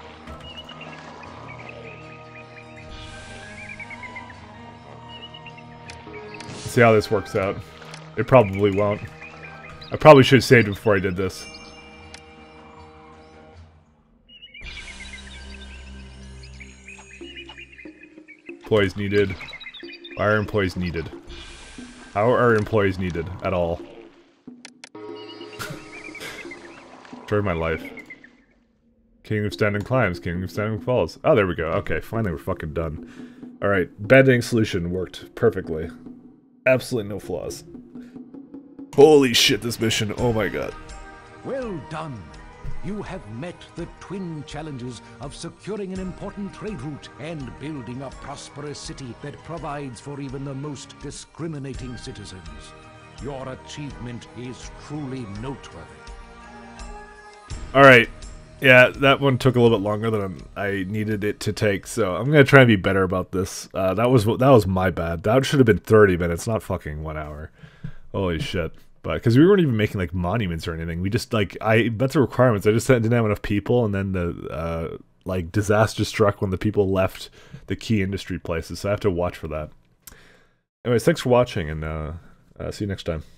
Let's see how this works out. It probably won't. I probably should have saved it before I did this. Employees needed. Why are employees needed? How are employees needed at all? Story of my life. King of Standing Climbs, King of Standing Falls. Oh, there we go. Okay, finally we're fucking done. Alright, band-aiding solution worked perfectly. Absolutely no flaws. Holy shit, this mission. Oh my god. Well done. You have met the twin challenges of securing an important trade route and building a prosperous city that provides for even the most discriminating citizens. Your achievement is truly noteworthy. Alright. Yeah, that one took a little bit longer than I needed it to take, so I'm gonna try and be better about this. That was my bad. That should have been 30 minutes, not fucking 1 hour. Holy shit. But, because we weren't even making, like, monuments or anything. We just, like, that's the requirements. I just didn't have enough people, and then the, like, disaster struck when the people left the key industry places, so I have to watch for that. Anyways, thanks for watching, and, see you next time.